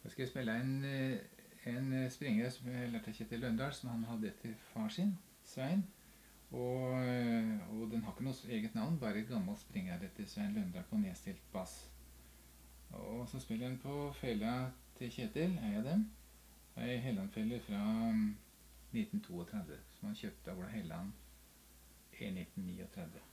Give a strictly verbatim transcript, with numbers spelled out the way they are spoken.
Jeg skal spille en, en springer som jeg lærte Kjetil Løndahl, som han hadde etter far sin, Svein. Og, og den har ikke noe eget navn, bare gammel springer etter Svein Løndahl på nedstilt bass. Og så spiller jeg den på fella til Kjetil, er jeg dem. Det er en Helland-felle fra nitten trettito, som han kjøpte av Ola Helland i nitten trettini.